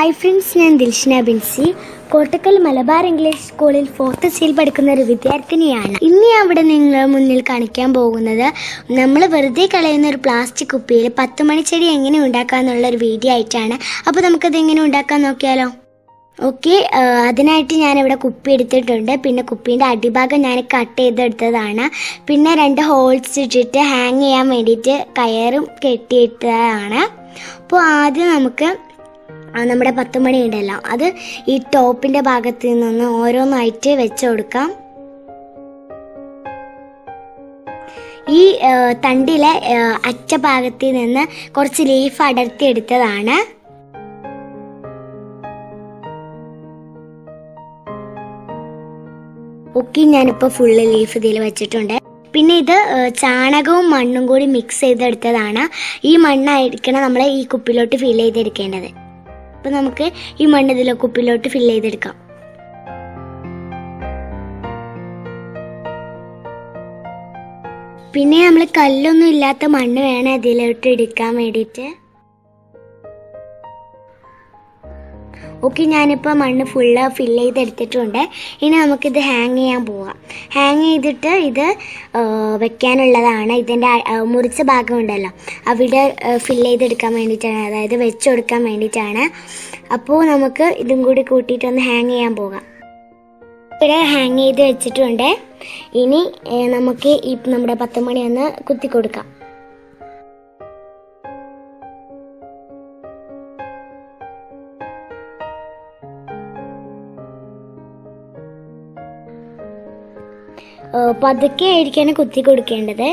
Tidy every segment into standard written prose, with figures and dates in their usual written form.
Hi friends, ഞാൻ Dilshana Binsy. Kottakkal Malabar English സ്കൂളിൽ 4th സിയിൽ പഠിക്കുന്ന ഒരു വിദ്യാർത്ഥിനിയാണ്. ഇന്ന് ഞാൻ ഇവിടെ നിങ്ങളുടെ മുന്നിൽ കാണിക്കാൻ പോകുന്നത് നമ്മൾ വെറുതെ കളയുന്ന ഒരു പ്ലാസ്റ്റിക് കുപ്പിയിൽ 10 മണിച്ചെടി എങ്ങനെ ഉണ്ടാക്കാമെന്നുള്ളൊരു വീഡിയോ ആയിട്ടാണ്. അപ്പോൾ നമുക്കത് എങ്ങനെ ഉണ്ടാക്കാൻ നോക്കിയാലോ? ഓക്കെ, അതിനായിട്ട് ഞാനിവിടെ കുപ്പി എടുത്തിട്ടുണ്ട്. പിന്നെ കുപ്പീൻ്റെ അടിഭാഗം ഞാൻ കട്ട് ചെയ്തെടുത്തതാണ്. പിന്നെ 2 ഹോൾസ് ഇട്ടിട്ട് ഹാങ് ചെയ്യാൻ വേണ്ടിയിട്ട് കയറും കെട്ടിയിട്ടതാണ്. അപ്പോൾ ആദ്യം നമുക്ക് നമ്മുടെ 10 മണി ഉണ്ടല്ലോ, അത് ഈ ടോപ്പിൻ്റെ ഭാഗത്ത് നിന്ന് ഓരോന്നായിട്ട് വെച്ച് കൊടുക്കാം. ഈ തണ്ടിലെ അറ്റഭാഗത്തിൽ നിന്ന് കുറച്ച് ലീഫ് അടർത്തി എടുത്തതാണ്. ഓക്കെ, ഞാനിപ്പോൾ ഫുള്ള് ലീഫ് ഇതിൽ വെച്ചിട്ടുണ്ട്. പിന്നെ ഇത് ചാണകവും മണ്ണും കൂടി മിക്സ് ചെയ്തെടുത്തതാണ്. ഈ മണ്ണായിരിക്കണം നമ്മൾ ഈ കുപ്പിലോട്ട് ഫില്ല് ചെയ്തെടുക്കേണ്ടത്. അപ്പോൾ നമുക്ക് ഈ മണ്ണ് ഇതിലെ കുപ്പിലോട്ട് ഫില്ല് ചെയ്തെടുക്കാം. പിന്നെ നമ്മൾ കല്ലൊന്നും ഇല്ലാത്ത മണ്ണ് വേണം ഇതിലോട്ട് എടുക്കാൻ വേണ്ടിയിട്ട്. ഓക്കെ, ഞാനിപ്പോൾ മണ്ണ് ഫുള്ള് ഫില്ല് ചെയ്തെടുത്തിട്ടുണ്ട്. ഇനി നമുക്കിത് ഹാങ് ചെയ്യാൻ പോവാം. ഹാങ് ചെയ്തിട്ട് ഇത് വെക്കാനുള്ളതാണ്. ഇതിൻ്റെ മുറിച്ച ഭാഗം ഉണ്ടല്ലോ, അവിടെ ഫില്ല് ചെയ്തെടുക്കാൻ വേണ്ടിയിട്ടാണ്, അതായത് വെച്ച് കൊടുക്കാൻ വേണ്ടിയിട്ടാണ്. അപ്പോൾ നമുക്ക് ഇതും കൂടി കൂട്ടിയിട്ടൊന്ന് ഹാങ് ചെയ്യാൻ പോകാം. ഇവിടെ ഹാങ് ചെയ്ത് വെച്ചിട്ടുണ്ട്. ഇനി നമുക്ക് ഈ നമ്മുടെ 10 മണി ഒന്ന് കുത്തി കൊടുക്കാം. പതുക്കെ ആയിരിക്കാണ് കുത്തി കൊടുക്കേണ്ടത്.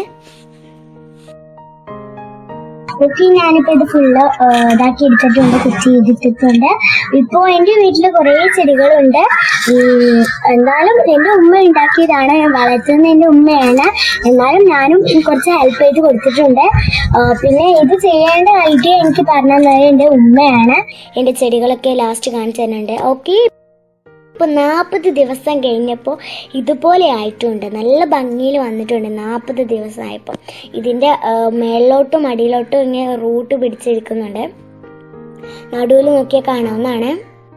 ഓക്കെ, ഞാനിപ്പോൾ ഇത് ഫുള്ള് ഇതാക്കി എടുത്തിട്ടുണ്ട്, കുത്തി ചെയ്തിട്ടുണ്ട്. ഇപ്പോൾ എൻ്റെ വീട്ടിൽ കുറേ ചെടികളുണ്ട്. എന്നാലും എൻ്റെ ഉമ്മ ഉണ്ടാക്കിയതാണ്, ഞാൻ വളർത്തുന്നത് എൻ്റെ ഉമ്മയാണ്. എന്നാലും ഞാനും കുറച്ച് ഹെൽപ്പ് ചെയ്ത് കൊടുത്തിട്ടുണ്ട്. പിന്നെ ഇത് ചെയ്യേണ്ട ഐഡിയ എനിക്ക് പറഞ്ഞു തന്നത് എൻ്റെ ഉമ്മയാണ്. എൻ്റെ ചെടികളൊക്കെ ലാസ്റ്റ് കാണിച്ചു തരുന്നുണ്ട്. ഓക്കെ, ഇപ്പോൾ 40 ദിവസം കഴിഞ്ഞപ്പോൾ ഇതുപോലെ ആയിട്ടുണ്ട്. നല്ല ഭംഗിയിൽ വന്നിട്ടുണ്ട് 40 ദിവസമായപ്പോൾ. ഇതിൻ്റെ മേളിലോട്ടും അടിയിലോട്ടും ഇങ്ങനെ റൂട്ട് പിടിച്ചെടുക്കുന്നുണ്ട്. നടുവിൽ നോക്കിയാൽ കാണാവുന്നതാണ്.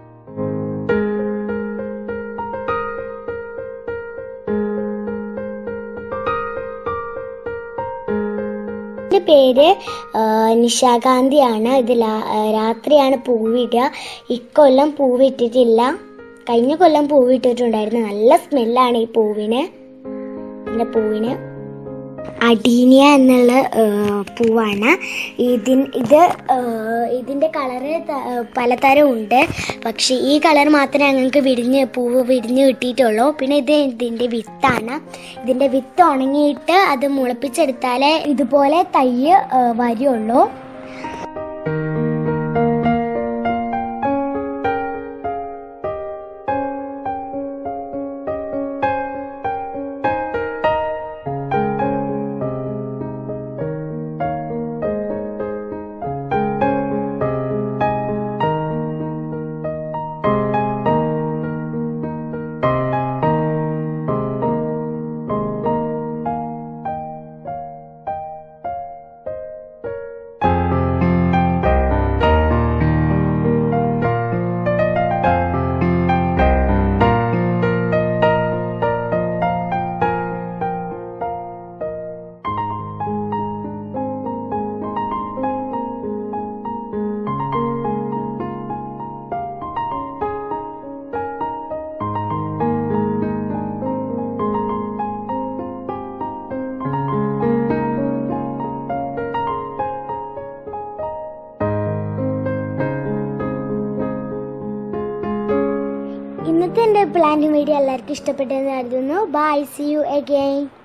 ഇതിൻ്റെ പേര് നിശാകാന്തിയാണ്. ഇത് രാത്രിയാണ് പൂവിടുക. ഇക്കൊല്ലം പൂവിട്ടിട്ടില്ല. കഴിഞ്ഞ കൊല്ലം പൂവിട്ടിട്ടുണ്ടായിരുന്നു. നല്ല സ്മെല്ലാണ് ഈ പൂവിന്. അഡീനിയ എന്നുള്ള പൂവാണ്. ഇതിൻ്റെ കളറ് പലതരം ഉണ്ട്. പക്ഷേ ഈ കളർ മാത്രമേ ഞങ്ങൾക്ക് പൂവ് വിരിഞ്ഞ് കിട്ടിയിട്ടുള്ളൂ. പിന്നെ ഇതിൻ്റെ വിത്താണ്. ഇതിൻ്റെ വിത്ത് ഉണങ്ങിയിട്ട് അത് മുളപ്പിച്ചെടുത്താലേ ഇതുപോലെ തൈ വരുള്ളൂ. ഇന്നത്തെ എൻ്റെ പ്ലാന്റിംഗ് വീഡിയോ എല്ലാവർക്കും ഇഷ്ടപ്പെട്ടെന്ന് കരുതുന്നു. Bye, see you again.